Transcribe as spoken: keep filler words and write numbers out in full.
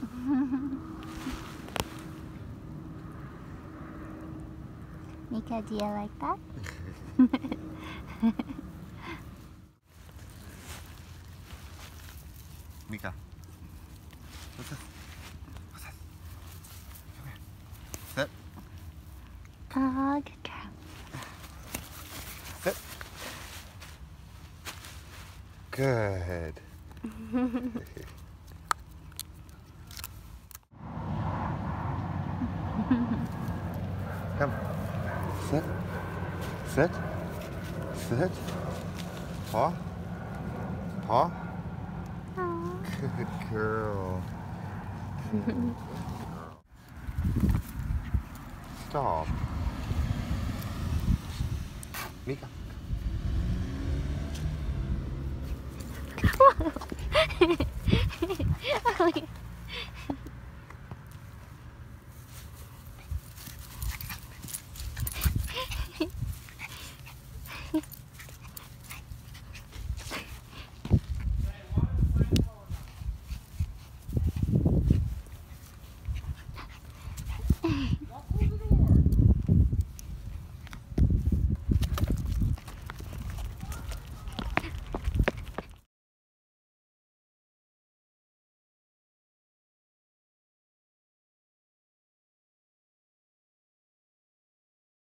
Mika, do you like that? Mika, what's this? What's this? Come here. Sit. Oh, good girl. Sit. Good. Come. Sit. Sit. Sit. Paw. Paw. Good girl. Good girl. Stop. Mika.